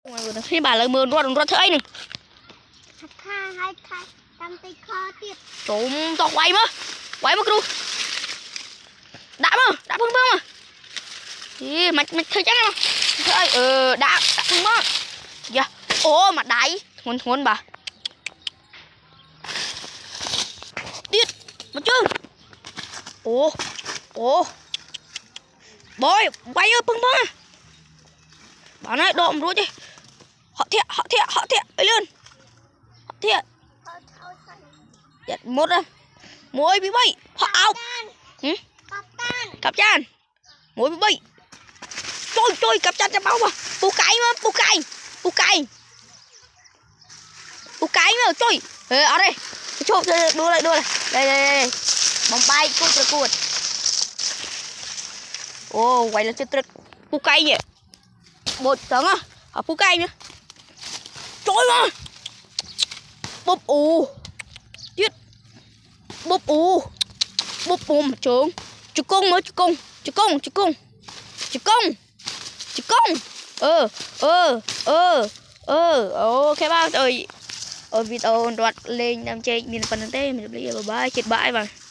khi bà lời mượn rồi thấy nè trộm to quay mà đã phương mà thì mày thấy chắc không thấy đã phương mà dạ ô mặt đáy ngon bà điết mà chưa ồ bôi quay ơi phương mà bà nói độm rồi chứ họ thiệt ấy luôn họ thiệt một rồi muối bị bay họ áo cặp chan muối bị bay trôi cặp chan cho bao mà bu cái mà trôi ở đây chụp đua lại đây bóng bay cuột ô quay là chưa trật bu cái nhỉ bột trắng à bu cái nữa trôi mà bốp tiết bốp mà trướng chú công ok bác ơi ở video đoạt lên làm chơi mình phần tế mình bye bye chết bãi mà